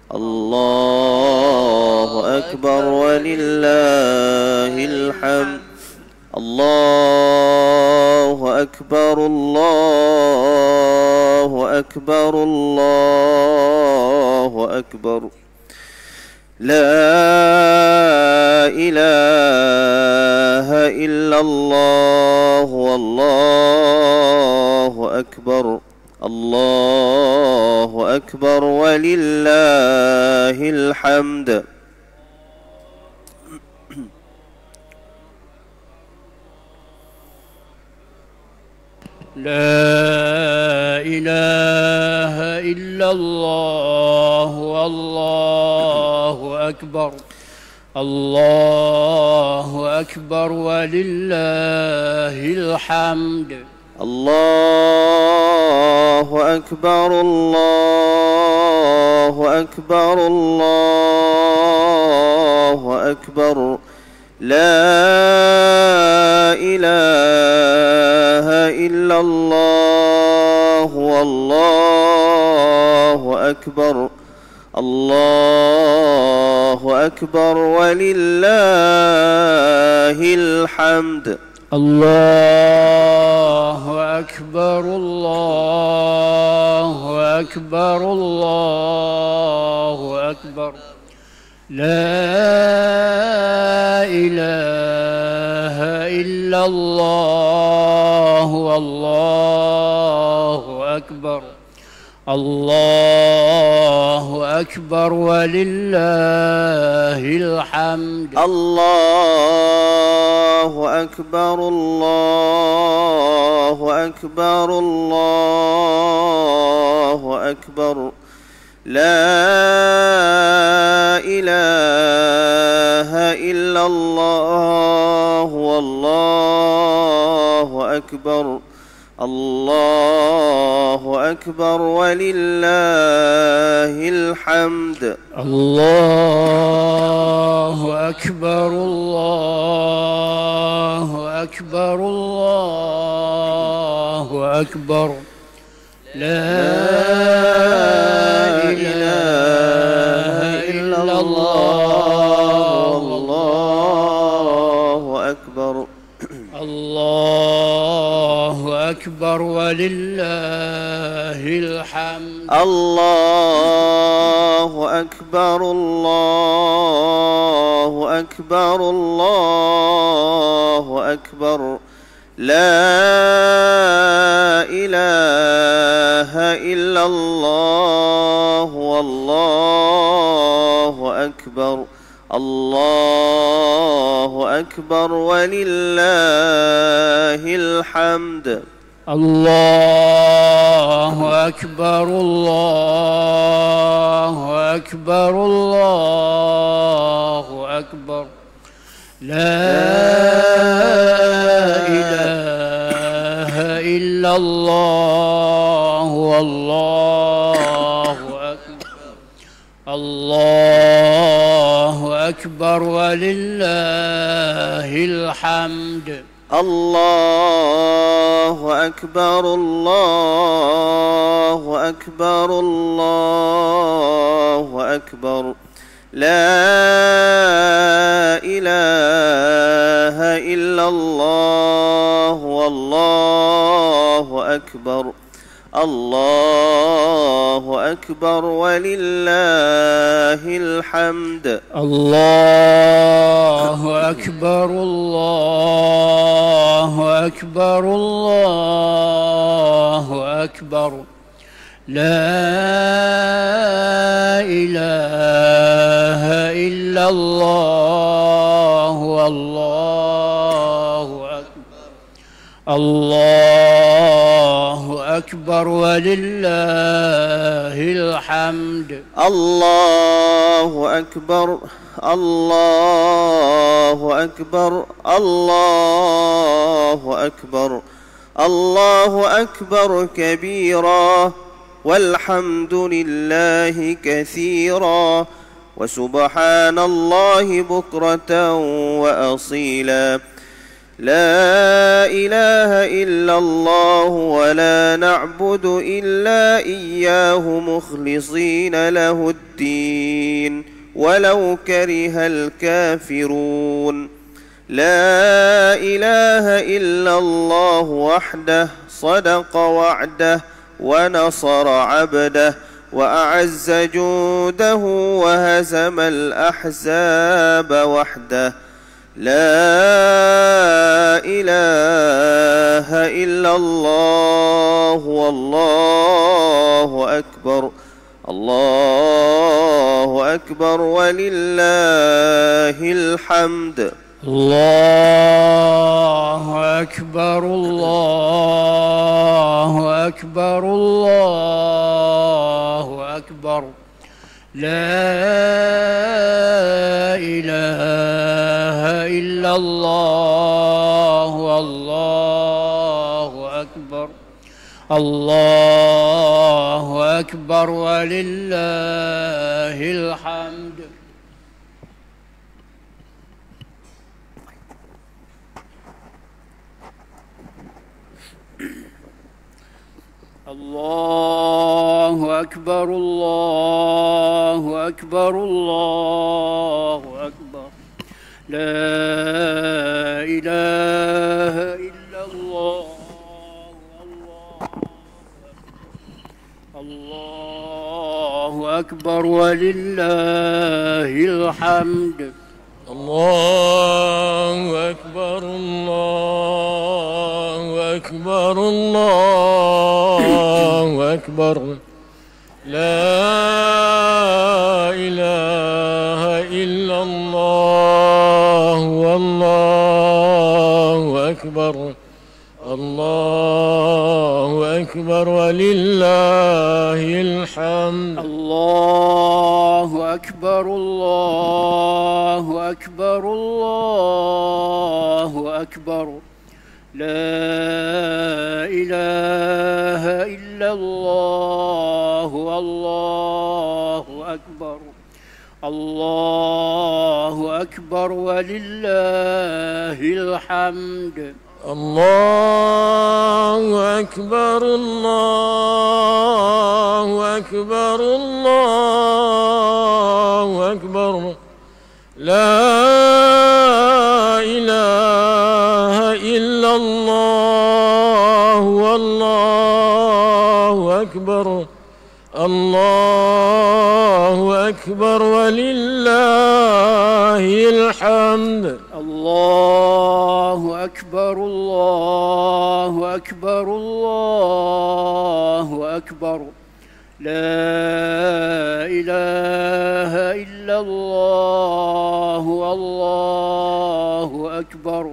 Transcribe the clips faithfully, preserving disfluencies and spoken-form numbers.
الله أكبر ولله الحمد. الله أكبر الله أكبر الله أكبر. لا إله إلا الله والله أكبر. الله أكبر ولله الحمد. لا إله إلا الله والله أكبر. الله أكبر ولله الحمد. الله أكبر الله أكبر الله أكبر. لا إله إلا الله والله أكبر. الله أكبر ولله الحمد. الله أكبر الله أكبر الله أكبر. لا إله إلا الله والله أكبر. الله أكبر ولله الحمد. الله أكبر الله أكبر الله أكبر. لا إله إلا الله والله أكبر. الله أكبر ولله الحمد. الله أكبر الله أكبر الله أكبر. لا إله إلا الله والله أكبر. الله أكبر ولله الحمد. الله أكبر الله أكبر الله أكبر. لا إله إلا الله والله أكبر. الله أكبر ولله الحمد. الله أكبر الله أكبر الله أكبر. لا إله إلا الله والله أكبر. الله أكبر ولله الحمد. الله أكبر الله أكبر الله أكبر. لا إله إلا الله والله أكبر. الله أكبر ولله الحمد. الله أكبر الله أكبر الله أكبر. لا إله إلا الله والله أكبر. الله أكبر ولله الحمد. الله أكبر الله أكبر الله أكبر. الله أكبر كبيرا والحمد لله كثيرا وسبحان الله بكرة وأصيلا. لا إله إلا الله ولا نعبد إلا إياه مخلصين له الدين ولو كره الكافرون لا إله إلا الله وحده صدق وعده ونصر عبده وأعز جوده وهزم الأحزاب وحده لا إله إلا الله والله أكبر الله أكبر ولله الحمد الله أكبر الله أكبر الله أكبر لا إله إلا الله والله أكبر الله أكبر ولله الحمد الله أكبر الله أكبر الله أكبر لا إله إلا الله الله أكبر ولله الحمد الله أكبر الله أكبر الله أكبر لا إله إلا الله والله أكبر الله أكبر ولله الحمد الله أكبر الله أكبر الله أكبر لا إله إلا الله والله أكبر الله أكبر ولله الحمد الله أكبر الله أكبر الله أكبر لا إله إلا الله والله أكبر الله أكبر ولله الحمد الله أكبر الله أكبر الله أكبر لا إله إلا الله والله أكبر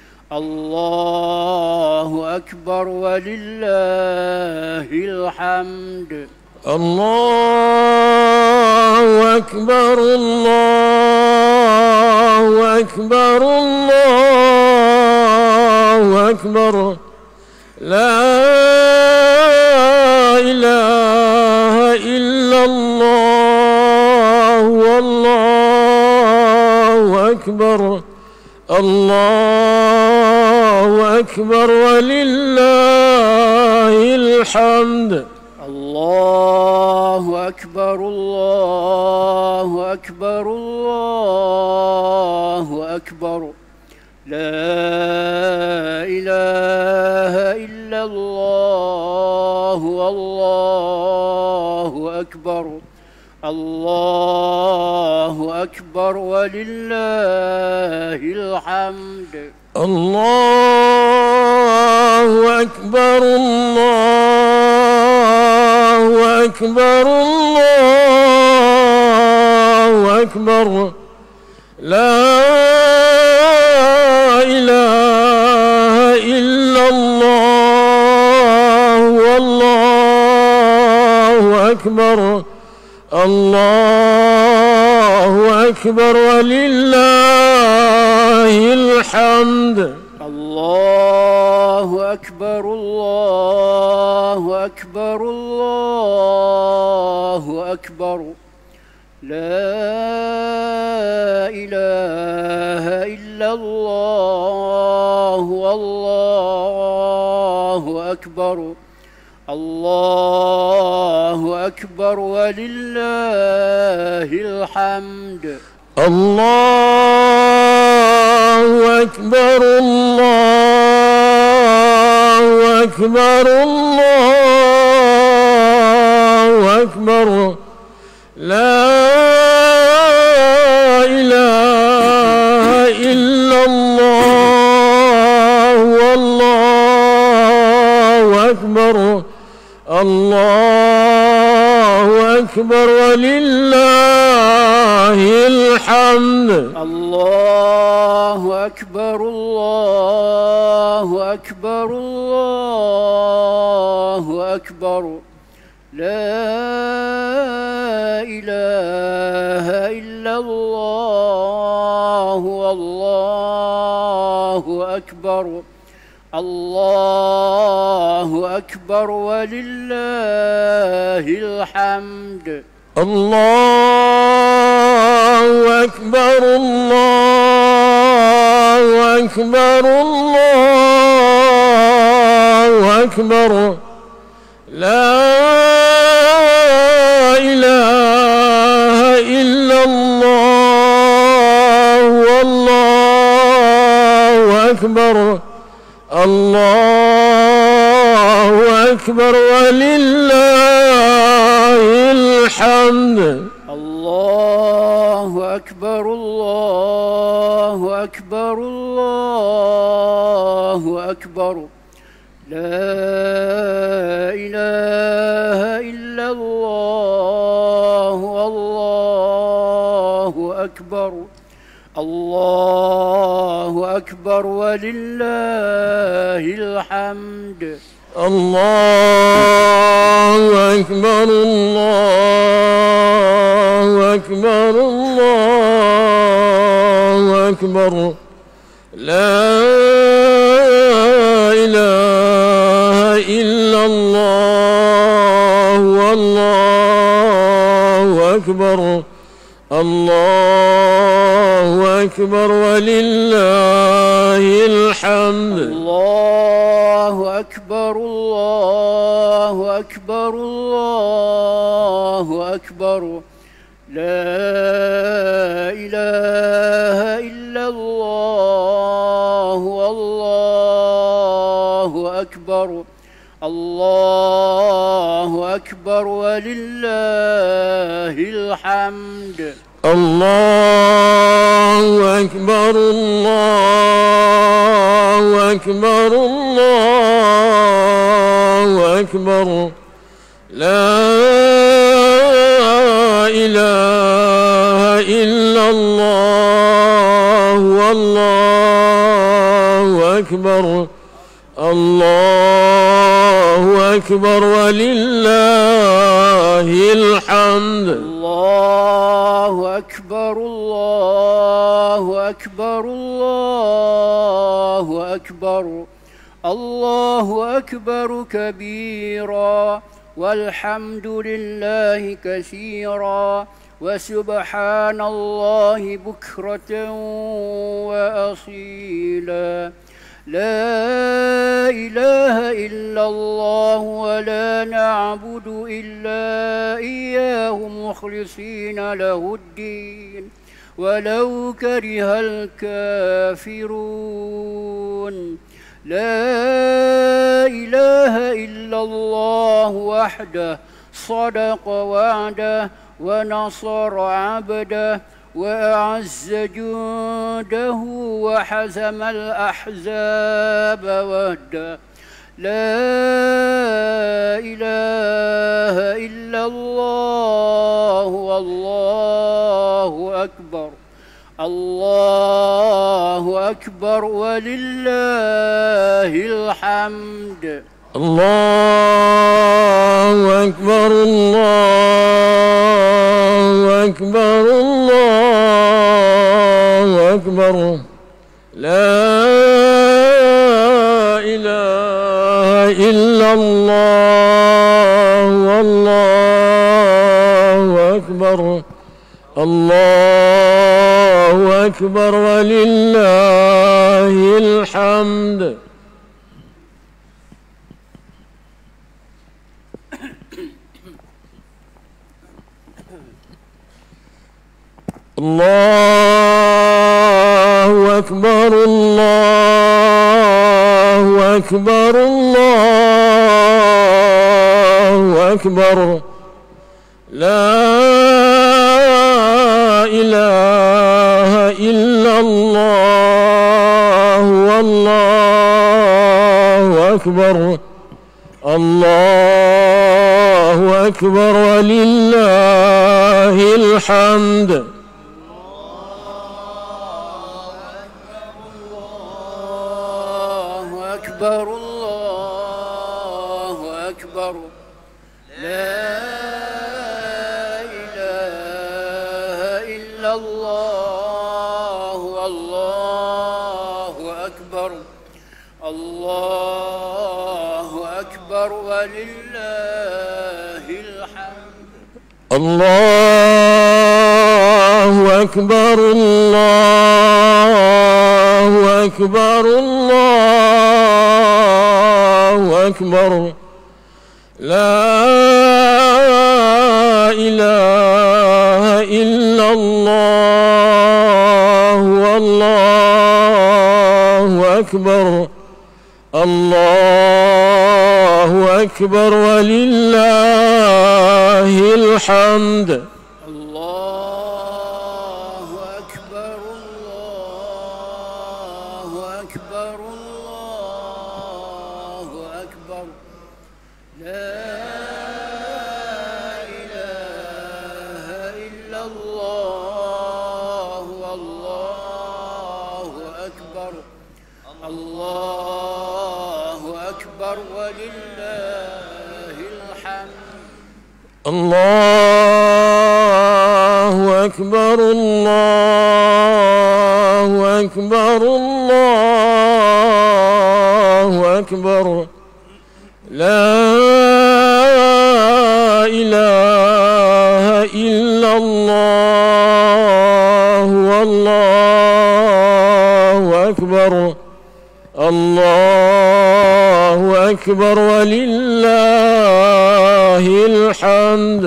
الله أكبر ولله الحمد الله أكبر الله أكبر الله أكبر لا إله إلا الله والله أكبر الله أكبر ولله الحمد الله أكبر الله أكبر الله أكبر لا إله إلا الله والله أكبر الله أكبر ولله الحمد الله أكبر الله أكبر الله أكبر لا إله إلا الله والله أكبر الله أكبر ولله الحمد الله أكبر الله أكبر الله أكبر لا إله إلا الله والله أكبر الله أكبر ولله الحمد الله أكبر الله أكبر الله أكبر لا إله إلا الله والله أكبر الله أكبر ولله الحمد الله أكبر الله أكبر الله أكبر لا إله إلا الله والله أكبر الله أكبر ولله الحمد الله أكبر الله أكبر الله أكبر لا إله إلا الله والله أكبر الله أكبر ولله الحمد الله أكبر الله أكبر الله أكبر لا إله إلا الله والله أكبر الله أكبر ولله الحمد الله أكبر الله أكبر الله أكبر لا إله إلا الله والله أكبر الله أكبر ولله الحمد الله أكبر الله أكبر الله أكبر لا إله إلا الله والله أكبر الله أكبر ولله الحمد الله أكبر الله أكبر الله أكبر لا إله إلا الله والله أكبر الله أكبر ولله الحمد الله أكبر الله أكبر الله أكبر الله أكبر كبيرا والحمد لله كثيرا وسبحان الله بكرة وأصيلا لا إله إلا الله ولا نعبد إلا إياه مخلصين له الدين ولو كره الكافرون لا إله إلا الله وحده صدق وعده ونصر عبده وأعز جنده وحزم الأحزاب وحده لا إله إلا الله والله أكبر الله أكبر ولله الحمد الله أكبر الله أكبر الله أكبر لا إله إلا الله والله أكبر الله الله أكبر ولله الحمد. الله أكبر الله أكبر الله أكبر لا إله إلا الله والله أكبر الله أكبر ولله الحمد. أكبر الله أكبر لا إله إلا الله والله أكبر الله أكبر ولله الحمد. الله أكبر الله أكبر الله أكبر لا إله إلا الله والله أكبر الله أكبر ولله الحمد. الله أكبر الله أكبر الله أكبر لا إله إلا الله والله أكبر الله أكبر ولله الحمد. الله أكبر الله أكبر الله أكبر لا إله إلا الله والله أكبر الله أكبر ولله الحمد.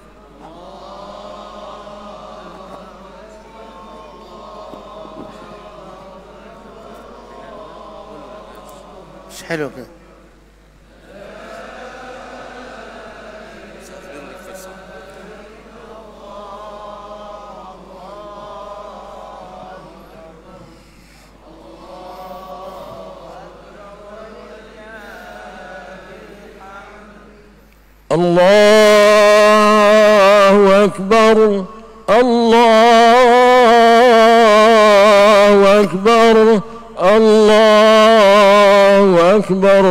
مش حلو كده. الله أكبر الله أكبر الله أكبر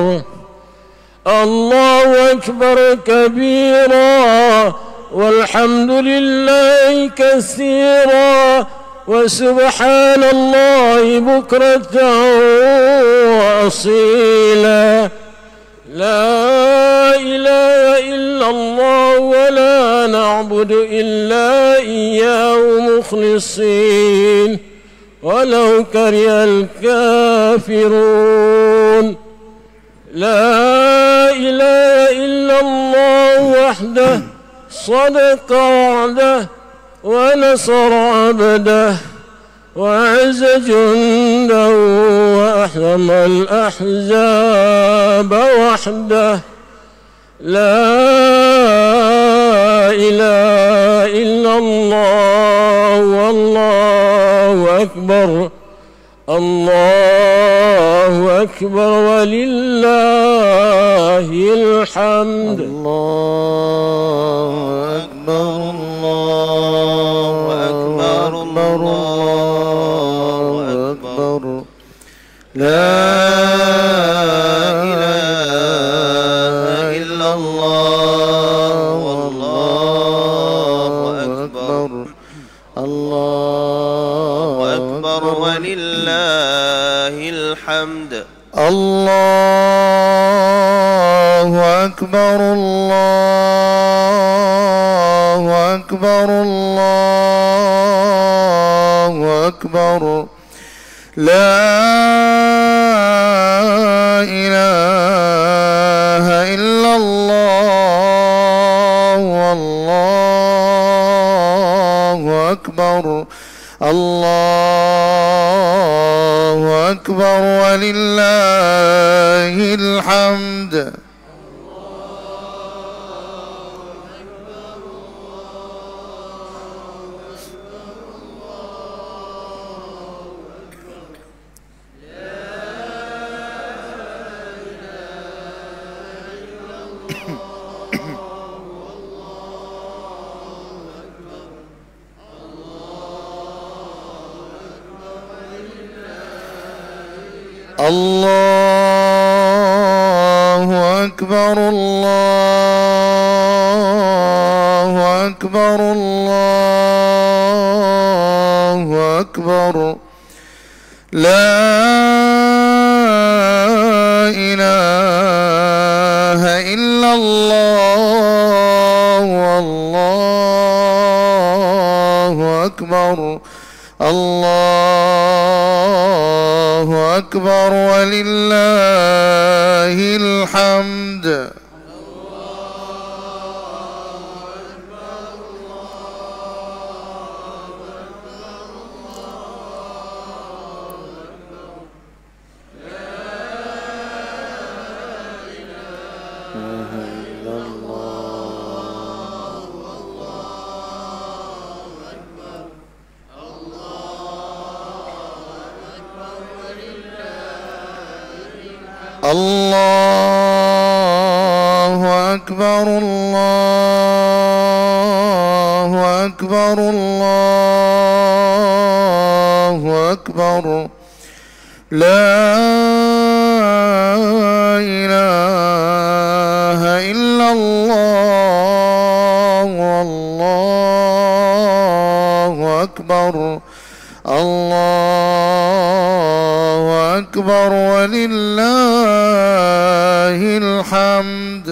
الله أكبر كبيرا والحمد لله كثيرا وسبحان الله بكرة وأصيلا لا إله إلا الله ولا نعبد إلا إياه مخلصين ولو كره الكافرون. لا إله إلا الله وحده صدق وعده ونصر عبده وأعز جنده وأحرم الأحزاب وحده. لا إله إلا الله والله أكبر الله أكبر ولله الحمد. الله أكبر الله أكبر الله أكبر لا إله إلا الله والله أكبر الله أكبر ولله الحمد. الله أكبر الله أكبر الله أكبر لا إله إلا الله والله أكبر الله أكبر ولله الحمد الله أكبر الله أكبر الله أكبر لا إله إلا الله والله أكبر الله أكبر ولله الحمد الله أكبر الله أكبر الله أكبر لا إله إلا الله والله أكبر الله أكبر ولله الحمد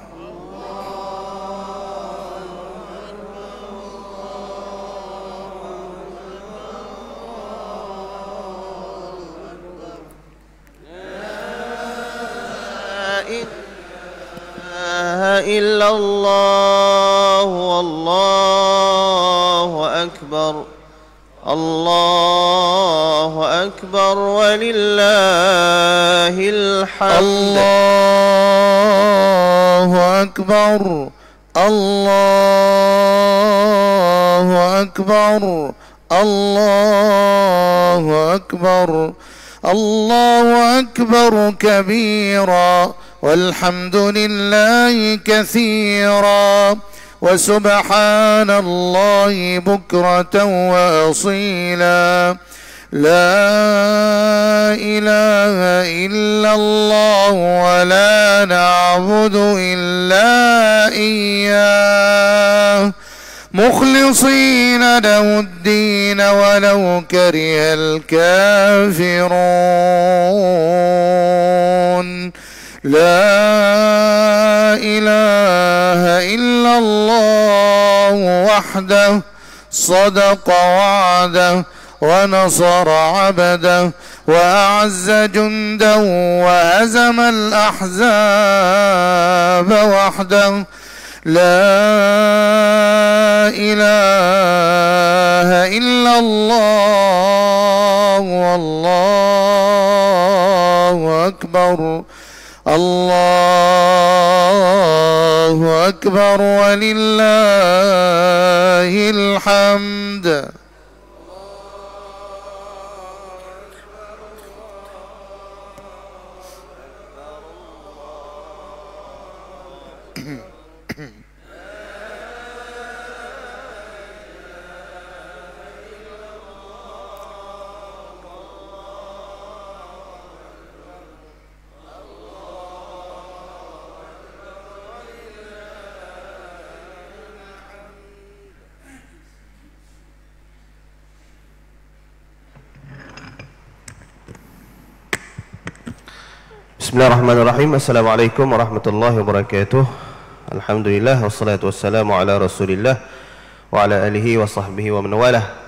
إلا الله والله أكبر الله أكبر ولله الحمد الله أكبر الله أكبر الله أكبر الله أكبر كبيرا والحمد لله كثيرا وسبحان الله بكرة وأصيلا لا إله إلا الله ولا نعبد إلا إياه مخلصين له الدين ولو كره الكافرون لا إله إلا الله وحده صدق وعده ونصر عبده وأعز جنده وهزم الأحزاب وحده لا إله إلا الله والله أكبر الله أكبر ولله الحمد Bismillahirrahmanirrahim. Assalamualaikum warahmatullahi wabarakatuh. Alhamdulillah wassalatu wassalamu ala Rasulillah wa ala alihi wa sahbihi wa man walah.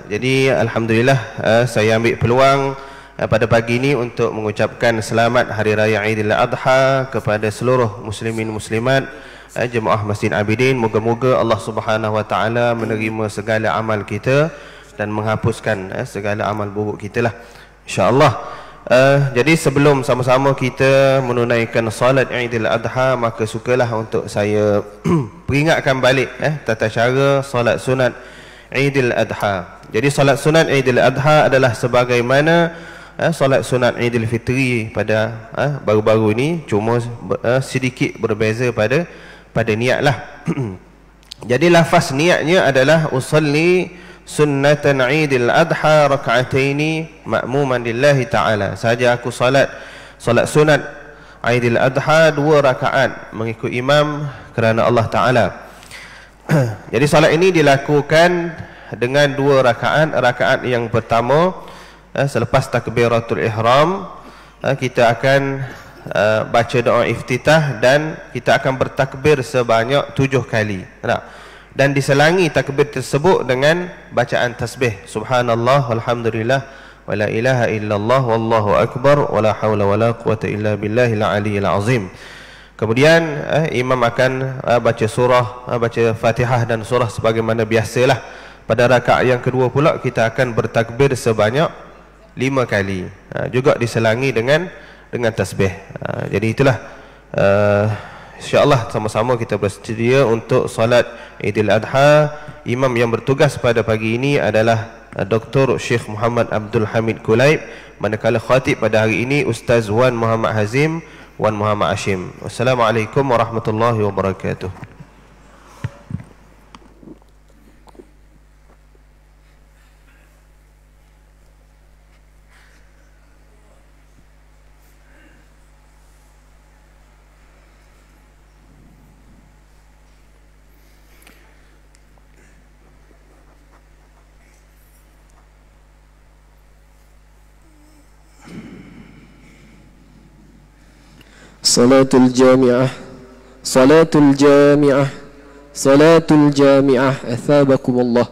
Jadi alhamdulillah uh, saya ambil peluang uh, pada pagi ini untuk mengucapkan selamat Hari Raya Aidil Adha kepada seluruh muslimin muslimat uh, jemaah Masjid Abidin. Moga-moga Allah Subhanahu wa taala menerima segala amal kita dan menghapuskan uh, segala amal buruk kita lah, insya-Allah. Uh, jadi sebelum sama-sama kita menunaikan salat Aidil Adha, maka sukalah untuk saya peringatkan balik eh, tata cara salat sunat Aidil Adha. Jadi salat sunat Aidil Adha adalah sebagaimana eh, salat sunat Aidil Fitri pada eh, baru-baru ini, cuma eh, sedikit berbeza pada pada niat lah. Jadi lafaz niatnya adalah usalli sunnatan Aidil Adha raka'ataini ma'muman lillahi ta'ala. Saja aku salat salat sunat Aidil Adha dua rakaat mengikut imam kerana Allah Ta'ala. Jadi salat ini dilakukan dengan dua rakaat. Rakaat yang pertama eh, selepas takbiratul ihram, eh, kita akan eh, baca doa iftitah dan kita akan bertakbir sebanyak tujuh kali. Nah, dan diselangi takbir tersebut dengan bacaan tasbih subhanallah walhamdulillah wala ilaha illallah wallahu akbar wala haula wala quwata illa billahil aliyil azim. Kemudian eh, imam akan eh, baca surah, eh, baca Fatihah dan surah sebagaimana biasalah. Pada rakaat yang kedua pula kita akan bertakbir sebanyak lima kali, eh, juga diselangi dengan dengan tasbih. Eh, jadi itulah eh, insya-Allah sama-sama kita bersedia untuk salat Aidil Adha. Imam yang bertugas pada pagi ini adalah Doktor Syekh Muhammad Abdul Hamid Kulaib, manakala khatib pada hari ini Ustaz Wan Muhammad Hazim, Wan Muhammad Hashim. Wassalamualaikum warahmatullahi wabarakatuh. صلاة الجامعة صلاة الجامعة صلاة الجامعة أثابكم الله.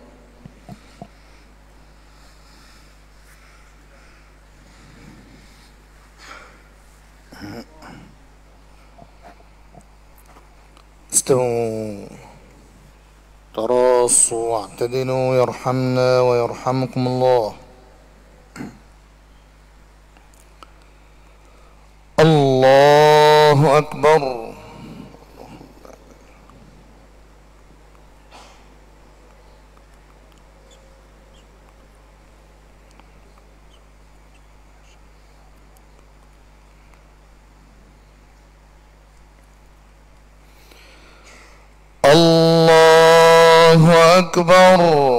استووا تراصوا واعتدلوا يرحمنا ويرحمكم الله. الله أكبر. الله أكبر.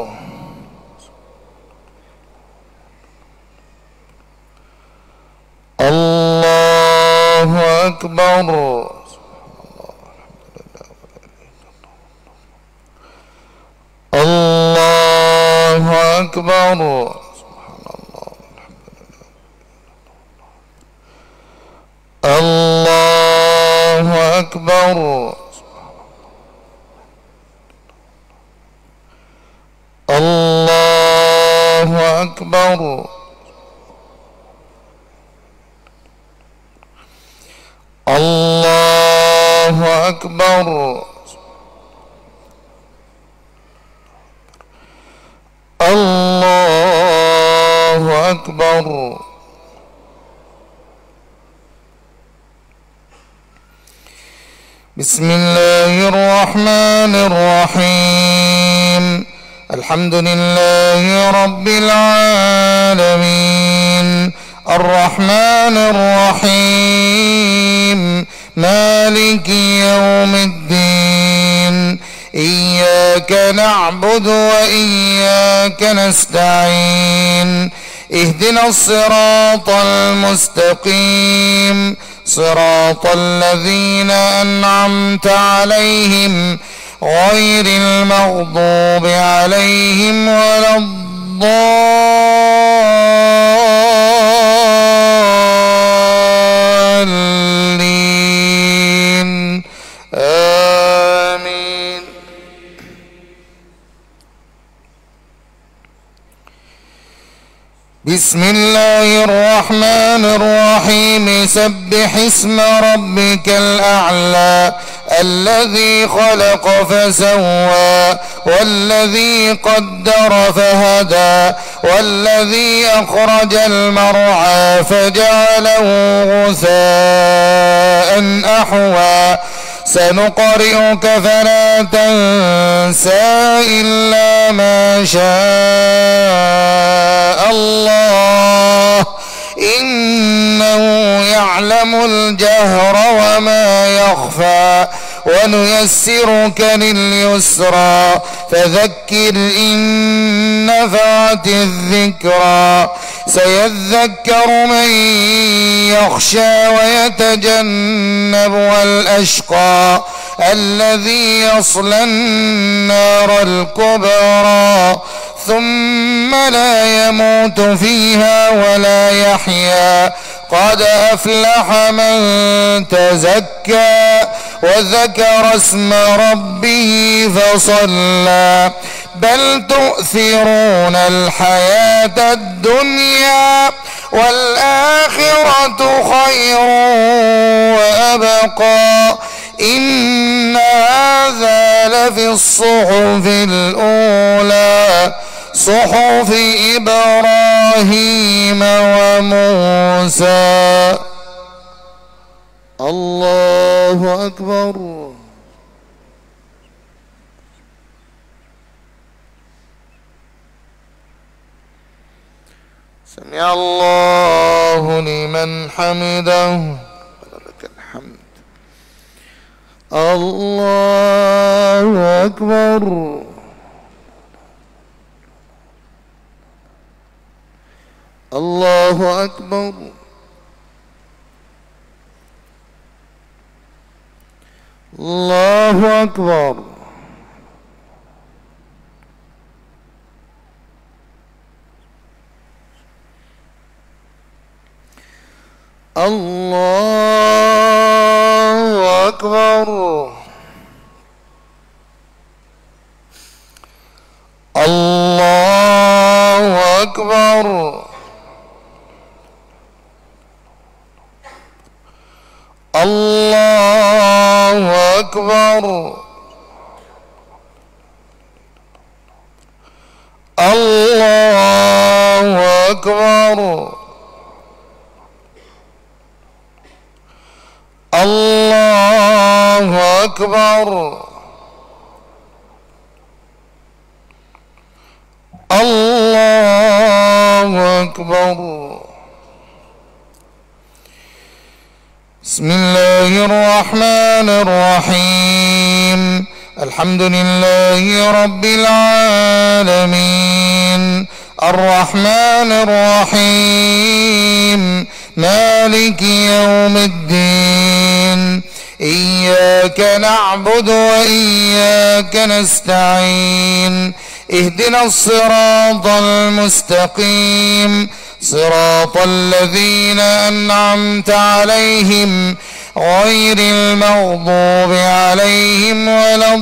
الله أكبر. الله أكبر. الله أكبر. الله أكبر. الله أكبر. الله أكبر. بسم الله الرحمن الرحيم. الحمد لله رب العالمين الرحمن الرحيم مالك يوم الدين إياك نعبد وإياك نستعين اهدنا الصراط المستقيم صراط الذين أنعمت عليهم غير المغضوب عليهم ولا الضالين آمين. بسم الله الرحمن الرحيم سبح اسم ربك الأعلى الذي خلق فسوى والذي قدر فهدى والذي أخرج المرعى فجعله غثاء أحوى سنقرئك فلا تنسى إلا ما شاء الله إنه يعلم الجهر وما يخفى ونيسرك لليسرى فذكر إن نفعت الذكرى سيذكر من يخشى ويتجنبها الأشقى الذي يصلى النار الكبرى ثم لا يموت فيها ولا يحيا قد أفلح من تزكى وذكر اسم ربه فصلى بل تؤثرون الحياة الدنيا والآخرة خير وأبقى إن هذا لفي الصحف الأولى صحف إبراهيم وموسى. الله أكبر. سمع الله لمن حمده ولك الحمد. الله أكبر. الله أكبر. الله أكبر. الله أكبر. الله أكبر. الله أكبر. الله أكبر. الله أكبر. الله أكبر. بسم الله الرحمن الرحيم الحمد لله رب العالمين الرحمن الرحيم مالك يوم الدين إياك نعبد وإياك نستعين اهدنا الصراط المستقيم صراط الذين أنعمت عليهم غير المغضوب عليهم ولا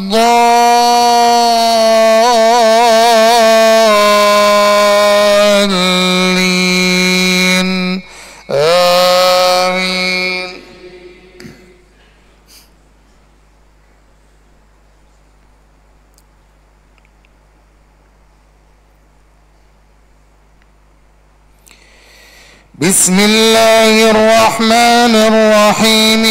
الضالين آمين. بسم الله الرحمن الرحيم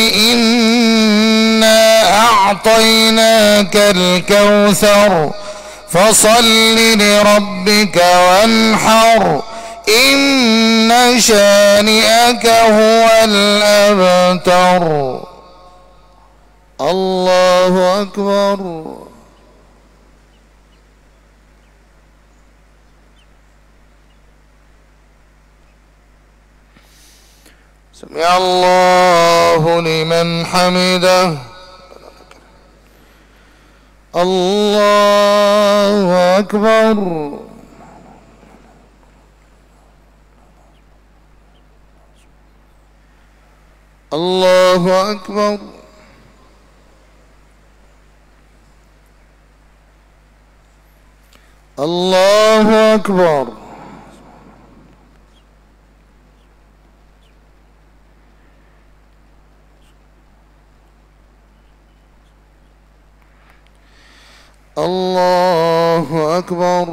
إنا أعطيناك الكوثر فصل لربك وانحر إن شانئك هو الأبتر. الله أكبر. سمع الله لمن حمده. الله أكبر. الله أكبر. الله أكبر. أكبر.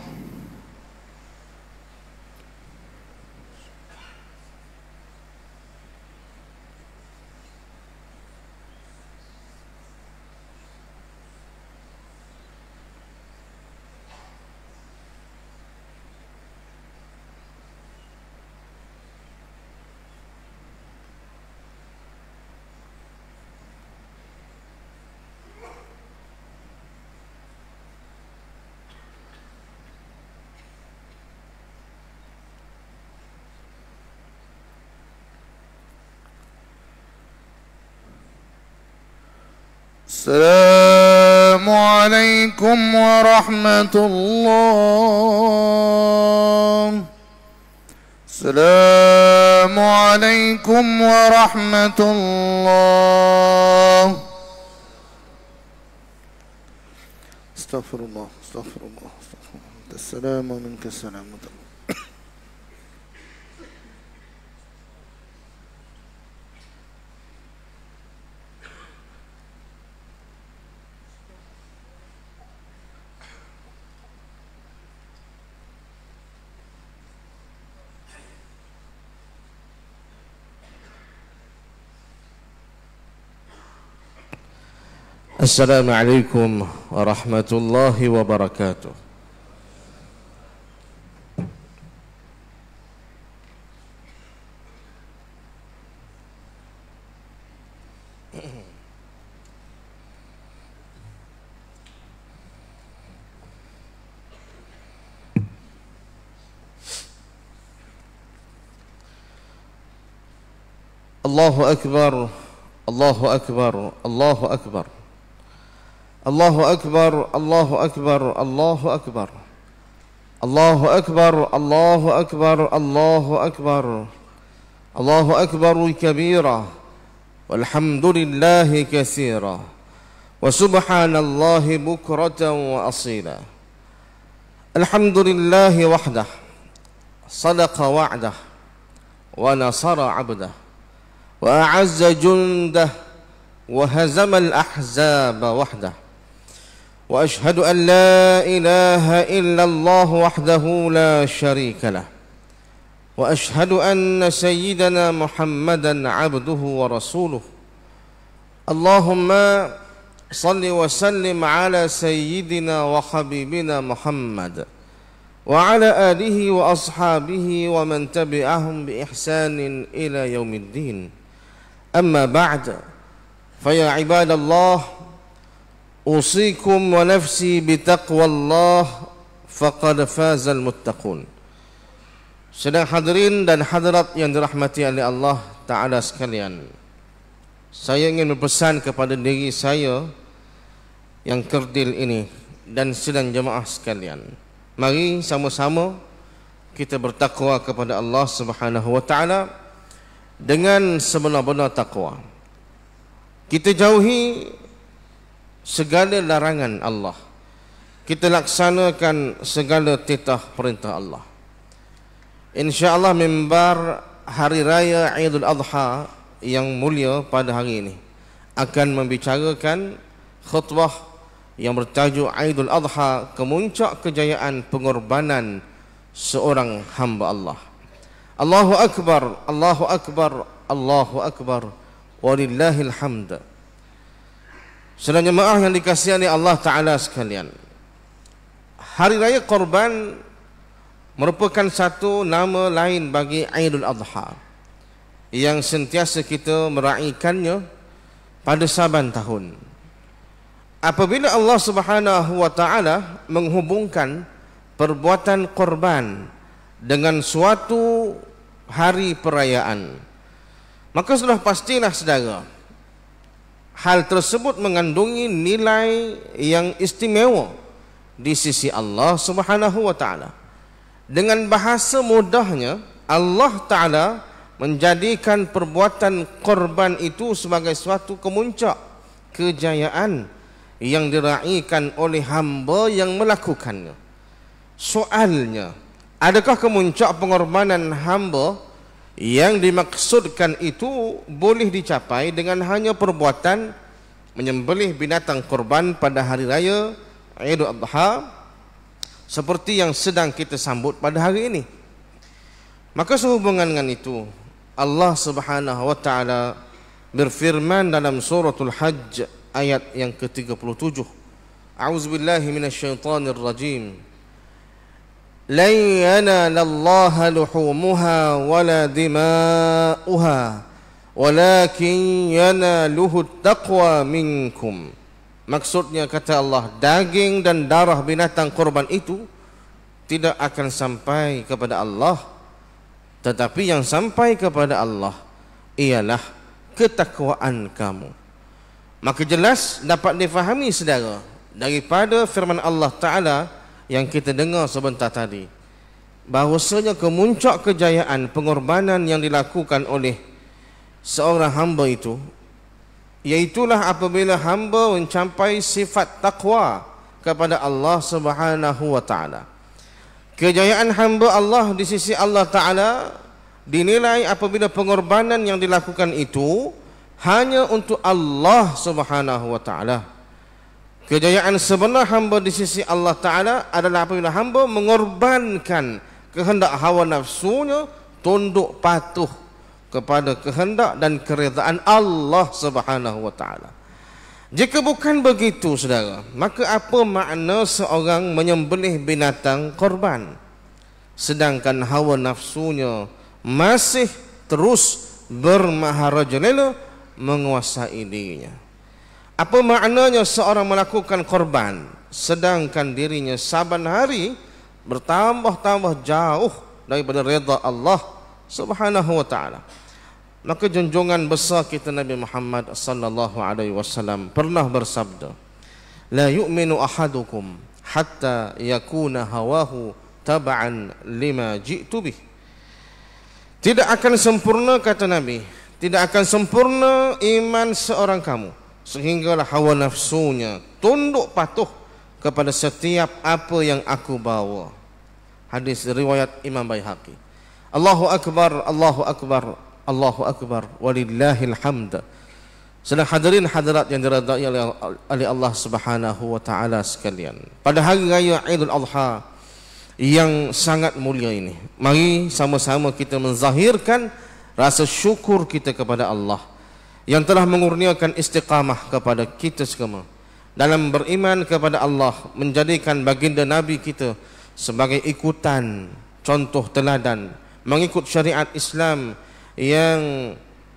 السلام عليكم ورحمة الله. السلام عليكم ورحمة الله. استغفر الله استغفر الله استغفر الله. أنت السلام ومنك السلام. Assalamualaikum warahmatullahi wabarakatuh. Allahu Akbar, Allahu Akbar, Allahu Akbar. Allahu Akbar, Allahu Akbar, Allahu Akbar. Allahu Akbar, Allahu Akbar, Allahu Akbar. Allahu Akbar kabira, walhamdulillahi katsira, wa subhanallahi bukratan wa asila. Alhamdulillahi wahdah, sadaqa wa'dah, wa nasara 'abdah, wa a'azza jundah, wa hazama al-ahzaba wahdah. وأشهد أن لا إله إلا الله وحده لا شريك له وأشهد أن سيدنا محمدا عبده ورسوله اللهم صل وسلم على سيدنا وحبيبنا محمد وعلى آله وأصحابه ومن تبعهم بإحسان إلى يوم الدين أما بعد فيا عباد الله أوصيكم ونفسي بتقوى الله فقد فاز المتقون. Sedang hadirin dan hadirat yang dirahmati oleh Allah Ta'ala sekalian, saya ingin berpesan kepada diri saya yang kerdil ini dan sidang jemaah sekalian, mari sama-sama kita bertakwa kepada Allah Subhanahu wa Ta'ala dengan sebenar-benar takwa. Kita jauhi segala larangan Allah, kita laksanakan segala titah perintah Allah. InsyaAllah mimbar Hari Raya Aidul Adha yang mulia pada hari ini akan membicarakan khutbah yang bertajuk Aidul Adha, kemuncak kejayaan pengorbanan seorang hamba Allah. Allahu Akbar, Allahu Akbar, Allahu Akbar, walillahil hamd. Saudara jemaah yang dikasihi oleh Allah Ta'ala sekalian, Hari Raya Korban merupakan satu nama lain bagi Aidul Adha yang sentiasa kita meraihkannya pada saban tahun. Apabila Allah Subhanahu wa Ta'ala menghubungkan perbuatan korban dengan suatu hari perayaan, maka sudah pastilah saudara, hal tersebut mengandungi nilai yang istimewa di sisi Allah Subhanahu wa Ta'ala. Dengan bahasa mudahnya, Allah Ta'ala menjadikan perbuatan korban itu sebagai suatu kemuncak kejayaan yang diraihkan oleh hamba yang melakukannya. Soalnya, adakah kemuncak pengorbanan hamba yang dimaksudkan itu boleh dicapai dengan hanya perbuatan menyembelih binatang korban pada hari raya Aidul Adha, seperti yang sedang kita sambut pada hari ini. Maka sehubungan dengan itu, Allah Subhanahu wa taala berfirman dalam suratul Hajj ayat yang ke tiga puluh tujuh. A'udzubillahi minasyaitonir rajim. Lan yanalallaha luhumuha wala dima'uha walakin yanaluhu taqwa minkum. Maksudnya, kata Allah, daging dan darah binatang korban itu tidak akan sampai kepada Allah, tetapi yang sampai kepada Allah ialah ketakwaan kamu. Maka jelas dapat difahami saudara daripada firman Allah Ta'ala yang kita dengar sebentar tadi, bahawasanya kemuncak kejayaan pengorbanan yang dilakukan oleh seorang hamba itu, iaitulah apabila hamba mencapai sifat takwa kepada Allah Subhanahu wa taala. Kejayaan hamba Allah di sisi Allah Taala dinilai apabila pengorbanan yang dilakukan itu hanya untuk Allah Subhanahu wa taala. Kejayaan sebenar hamba di sisi Allah Taala adalah apabila hamba mengorbankan kehendak hawa nafsunya, tunduk patuh kepada kehendak dan keredaan Allah Subhanahu wa taala. Jika bukan begitu saudara, maka apa makna seorang menyembelih binatang korban sedangkan hawa nafsunya masih terus bermaharajalela menguasai dirinya? Apa maknanya seorang melakukan korban sedangkan dirinya saban hari bertambah-tambah jauh daripada redha Allah Subhanahu wa taala? Maka junjungan besar kita Nabi Muhammad sallallahu alaihi wasallam pernah bersabda, la yu'minu ahadukum hatta yakuna hawahu tab'an lima ji'tu bih. Tidak akan sempurna, kata Nabi, tidak akan sempurna iman seorang kamu sehinggalah hawa nafsunya tunduk patuh kepada setiap apa yang aku bawa. Hadis riwayat Imam Baihaqi. Allahu akbar, Allahu akbar, Allahu akbar, walillahil hamd. Sedang hadirin hadirat yang diridai oleh Allah Subhanahu wa taala sekalian, pada hari raya Idul Adha yang sangat mulia ini, mari sama-sama kita menzahirkan rasa syukur kita kepada Allah yang telah mengurniakan istiqamah kepada kita semua dalam beriman kepada Allah, menjadikan baginda Nabi kita sebagai ikutan, contoh teladan, mengikut syariat Islam yang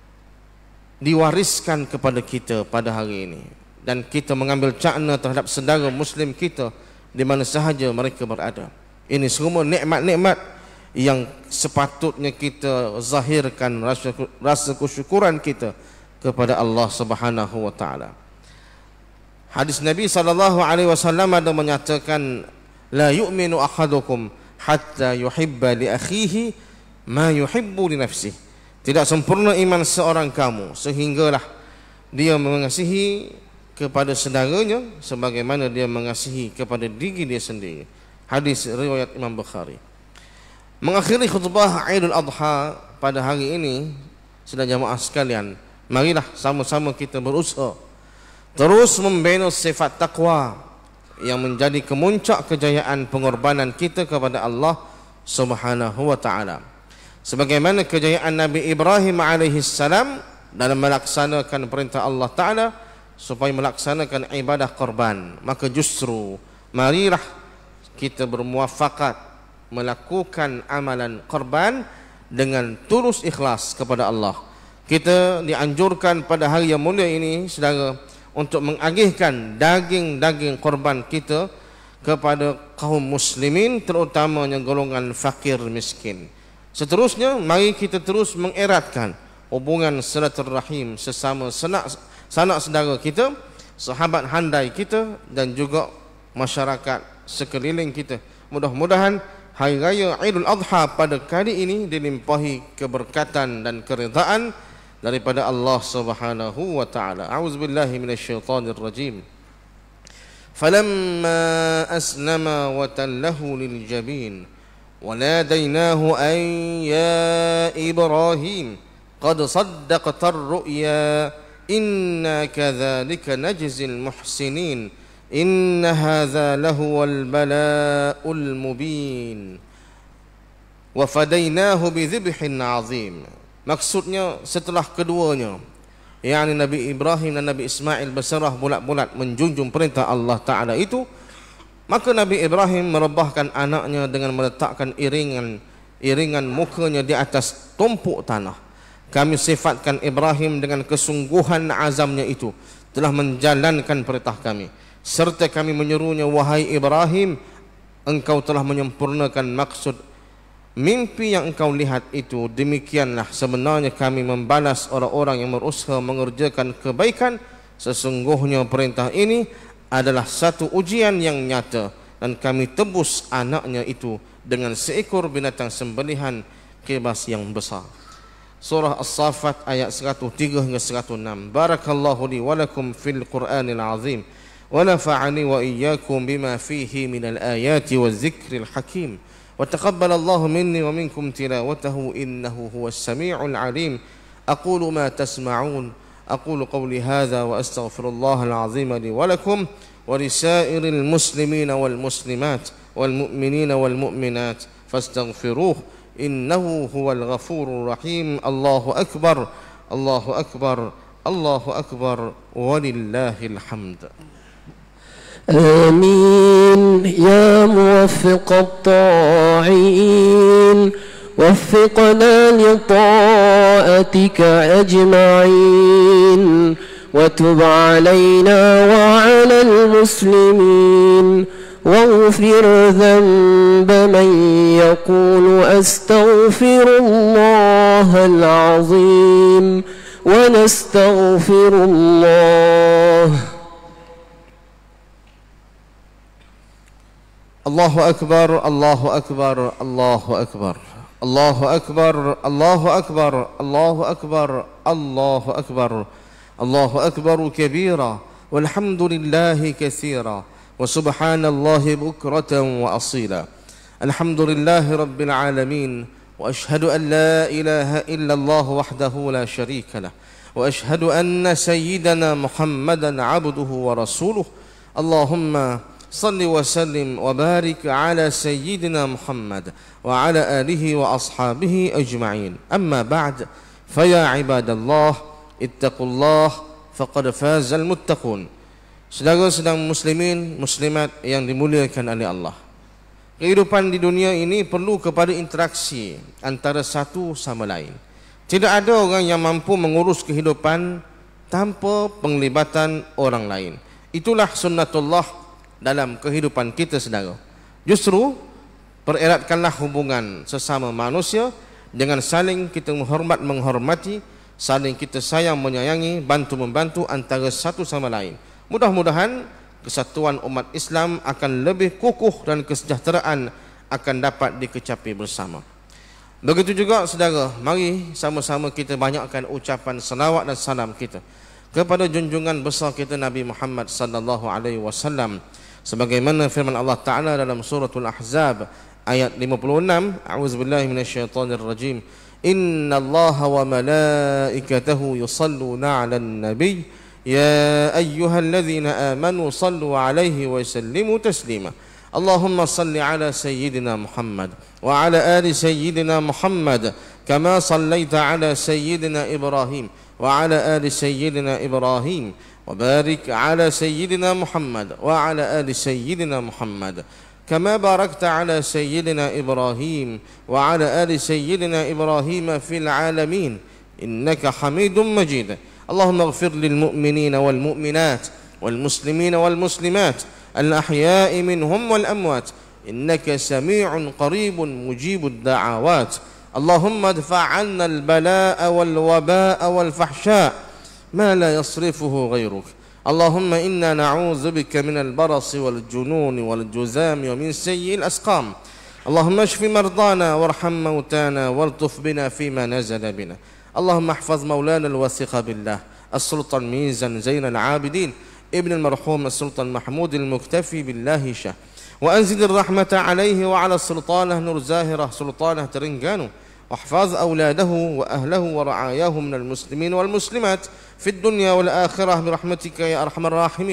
diwariskan kepada kita pada hari ini, dan kita mengambil cakna terhadap saudara muslim kita di mana sahaja mereka berada. Ini semua nikmat-nikmat yang sepatutnya kita zahirkan rasa, rasa kesyukuran kita kepada Allah Subhanahu wa taala. Hadis Nabi sallallahu alaihi wasallam ada menyatakan, la yu'minu ahadukum hatta yuhibba li akhihi ma yuhibbu li nafsihi. Tidak sempurna iman seorang kamu sehinggalah dia mengasihi kepada saudaranya sebagaimana dia mengasihi kepada diri dia sendiri. Hadis riwayat Imam Bukhari. Mengakhiri khutbah Idul Adha pada hari ini, saudara jamaah sekalian, marilah sama-sama kita berusaha terus membina sifat takwa yang menjadi kemuncak kejayaan pengorbanan kita kepada Allah Subhanahu wa taala. Sebagaimana kejayaan Nabi Ibrahim alaihi salam dalam melaksanakan perintah Allah Ta'ala supaya melaksanakan ibadah korban, maka justru marilah kita bermuafakat melakukan amalan korban dengan tulus ikhlas kepada Allah. Kita dianjurkan pada hari yang mulia ini, saudara, untuk mengagihkan daging-daging korban kita kepada kaum muslimin, terutamanya golongan fakir miskin. Seterusnya, mari kita terus mengeratkan hubungan silaturahim sesama sanak, sanak saudara kita, sahabat handai kita, dan juga masyarakat sekeliling kita. Mudah-mudahan hari raya Idul Adha pada kali ini dilimpahi keberkatan dan keridaan daripada Allah Subhanahu wa taala. A'udzubillahi minasyaitonir rajim. Falamma aslama wa tallahu lil jabin وناديناه أن يا إبراهيم قد صدقت الرؤيا إنا كذلك نجزي المحسنين inna hadza lahuwal bala'ul mubin wa fadainahu bidzibhin azim. Maksudnya setelah keduanya, yakni Nabi Ibrahim dan Nabi Ismail berserah bulat-bulat menjunjung perintah Allah Ta'ala itu, maka Nabi Ibrahim merebahkan anaknya dengan meletakkan iringan iringan mukanya di atas tumpuk tanah. Kami sifatkan Ibrahim dengan kesungguhan azamnya itu telah menjalankan perintah kami, serta kami menyerunya, wahai Ibrahim, engkau telah menyempurnakan maksud mimpi yang engkau lihat itu. Demikianlah sebenarnya kami membalas orang-orang yang berusaha mengerjakan kebaikan. Sesungguhnya perintah ini adalah satu ujian yang nyata, dan kami tebus anaknya itu dengan seekor binatang sembelihan kebas yang besar. Surah As-Saffat ayat seratus tiga hingga seratus enam. Barakallahu li wa lakum fil Qur'anil azim wa nafa'ani wa iyyakum bima fihi minal ayati waz zikril hakim wa taqabbalallahu minni wa minkum tilawatahu innahu huwas sami'ul alim. Aqulu ma tasma'un aqulu qawli hadha wa astaghfirullahal azim li wa lakum wa lisairil muslimina wal muslimat wal mu'minina wal mu'minat fastaghfiruhu innahu huwal ghafurur rahim. Allahu akbar, Allahu akbar, Allahu akbar, walillahil hamd. آمين يا موفق الطاعين وفقنا لطاعتك أجمعين وتب علينا وعلى المسلمين واغفر ذنب من يقول أستغفر الله العظيم ونستغفر الله. الله أكبر، الله أكبر، الله أكبر، الله أكبر، الله أكبر، الله أكبر، الله أكبر، الله أكبر كبيرا والحمد لله كثيرا وسبحان الله بكرة وأصيلا. الحمد لله رب العالمين، وأشهد أن لا إله إلا الله وحده لا شريك له، وأشهد أن سيدنا محمدا عبده ورسوله. اللهم صل وسلم وبارك على سيدنا محمد وعلى آله وأصحابه أجمعين. أما بعد، فيا عباد الله اتقوا الله فقد فاز المتقون. Saudara-saudara muslimin, muslimat yang dimuliakan oleh Allah, kehidupan di dunia ini perlu kepada interaksi antara satu sama lain. Tidak ada orang yang mampu mengurus kehidupan tanpa penglibatan orang lain. Itulah sunnatullah dalam kehidupan kita, saudara. Justru pereratkanlah hubungan sesama manusia dengan saling kita menghormat menghormati, saling kita sayang menyayangi, bantu membantu antara satu sama lain. Mudah-mudahan kesatuan umat Islam akan lebih kukuh dan kesejahteraan akan dapat dikecapi bersama. Begitu juga, saudara, mari sama-sama kita banyakkan ucapan salawat dan salam kita kepada junjungan besar kita Nabi Muhammad sallallahu alaihi wasallam, sebagaimana firman Allah Ta'ala dalam suratul Ahzab ayat lima puluh enam. A'udzubillahi minasyaitonirrajim. Innallaha wa malaikatahu yusalluna 'alan nabiy ya ayyuhalladzina amanu sallu 'alaihi wa sallimu taslima. Allahumma salli 'ala sayyidina Muhammad wa 'ala ali sayyidina Muhammad kama sallaita 'ala sayyidina Ibrahim wa 'ala ali sayyidina Ibrahim وبارك على سيدنا محمد وعلى آل سيدنا محمد كما باركت على سيدنا إبراهيم وعلى آل سيدنا إبراهيم في العالمين إنك حميد مجيد. اللهم اغفر للمؤمنين والمؤمنات والمسلمين والمسلمات الأحياء منهم والأموات إنك سميع قريب مجيب الدعوات. اللهم ادفع عنا البلاء والوباء والفحشاء ما لا يصرفه غيرك. اللهم إنا نعوذ بك من البرص والجنون والجذام ومن سيء الأسقام. اللهم اشف مرضانا وارحم موتانا والطف بنا فيما نزل بنا. اللهم احفظ مولانا الوثيق بالله السلطان ميزان زين العابدين ابن المرحوم السلطان محمود المكتفي بالله شاه، وأنزل الرحمة عليه وعلى السلطانه نور زاهرة سلطانه ترنجانو، واحفظ أولاده وأهله ورعاياه من المسلمين والمسلمات في الدنيا والآخرة برحمتك يا أرحم الراحمين.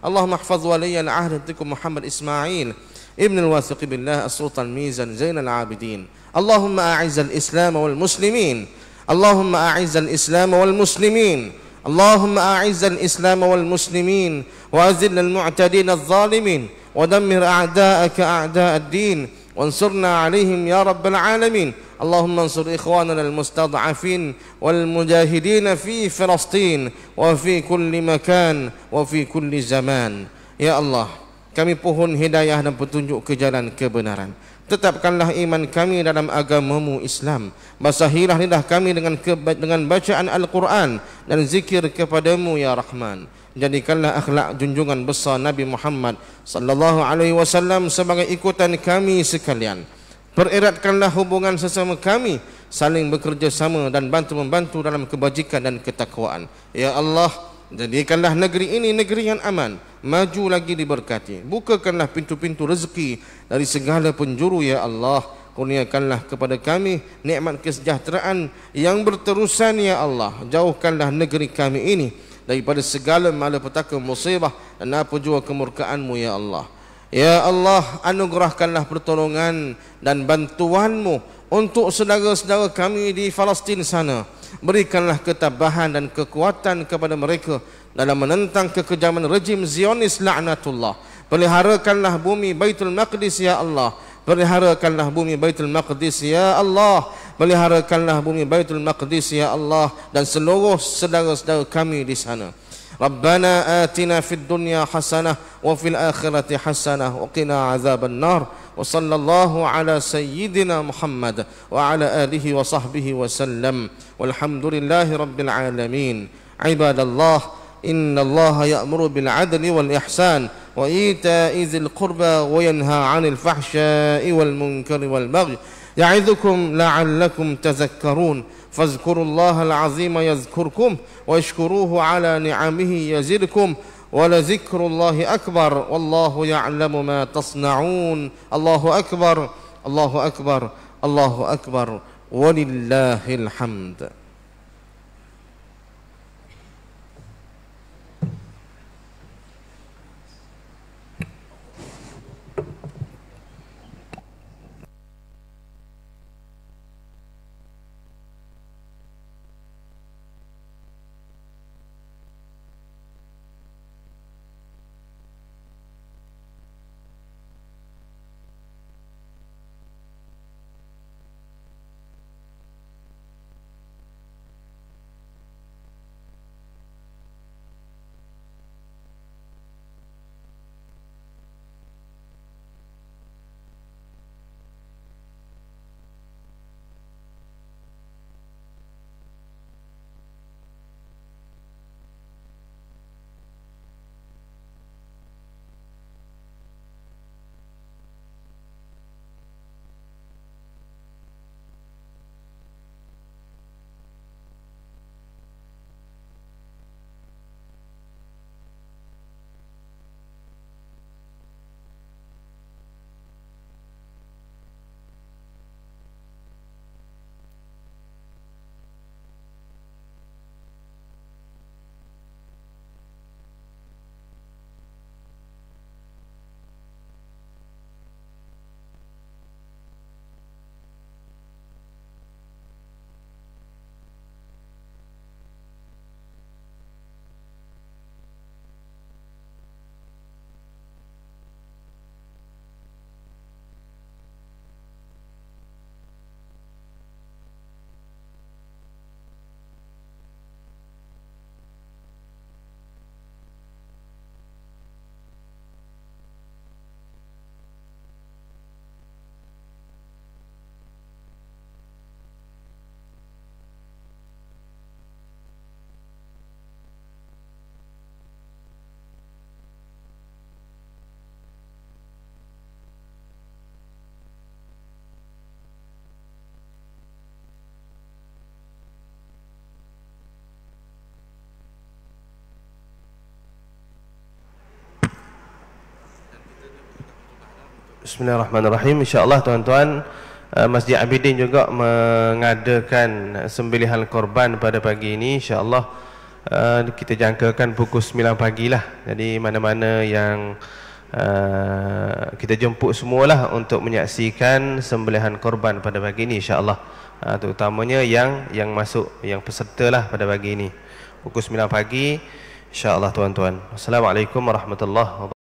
اللهم احفظ ولي العهد عندكم محمد إسماعيل ابن الواثق بالله السلطان ميزان زين العابدين. اللهم أعز الإسلام والمسلمين، اللهم أعز الإسلام والمسلمين، اللهم أعز الإسلام والمسلمين وأذل المعتدين الظالمين ودمر أعداءك أعداء الدين وانصرنا عليهم يا رب العالمين. اللهم انصر إخواننا المستضعفين والمجاهدين في فلسطين وفي كل مكان وفي كل زمان. Ya Allah, kami pohon hidayah dan petunjuk ke jalan kebenaran. Tetapkanlah iman kami dalam agamamu Islam. Basahilah lidah kami dengan dengan bacaan Al-Quran dan zikir kepadamu ya Rahman. Jadikanlah akhlak junjungan besar Nabi Muhammad sallallahu alaihi wasallam sebagai ikutan kami sekalian. Pereratkanlah hubungan sesama kami, saling bekerja sama dan bantu-membantu dalam kebajikan dan ketakwaan. Ya Allah, jadikanlah negeri ini negeri yang aman, maju lagi diberkati. Bukakanlah pintu-pintu rezeki dari segala penjuru ya Allah. Kurniakanlah kepada kami nikmat kesejahteraan yang berterusan ya Allah. Jauhkanlah negeri kami ini daripada segala malapetaka musibah dan apa jua kemurkaanmu ya Allah. Ya Allah, anugerahkanlah pertolongan dan bantuanmu untuk saudara-saudara kami di Palestin sana. Berikanlah ketabahan dan kekuatan kepada mereka dalam menentang kekejaman rejim Zionis laknatullah. Peliharakanlah bumi Baitul Maqdis ya Allah. Peliharakanlah bumi Baitul Maqdis ya Allah. Peliharakanlah bumi Baitul Maqdis ya Allah dan seluruh saudara-saudara kami di sana. Rabbana atina fid dunya hasanah wa fil akhirati hasanah wa qina azaban nar. Wa sallallahu ala sayyidina Muhammad wa ala alihi wa sahbihi wa sallam. Walhamdulillahi rabbil alamin. Ibadallah, inna Allah ya'muru bil adli wal ihsan wa ita'i dzil qurba wa yanha 'anil fahsya'i wal munkari wal baghi. يعظكم لعلكم تذكرون فاذكروا الله العظيم يذكركم واشكروه على نعمه يزدكم ولذكر الله أكبر والله يعلم ما تصنعون. الله أكبر الله أكبر الله أكبر ولله الحمد. Bismillahirrahmanirrahim. InsyaAllah tuan-tuan, Masjid Abidin juga mengadakan sembelihan korban pada pagi ini. InsyaAllah uh, kita jangkakan pukul sembilan pagi lah. Jadi mana-mana yang uh, kita jemput semualah untuk menyaksikan sembelihan korban pada pagi ini, insya-Allah. Uh, terutamanya yang yang masuk, yang peserta lah pada pagi ini pukul sembilan pagi, insya-Allah tuan-tuan. Assalamualaikum warahmatullahi wabarakatuh.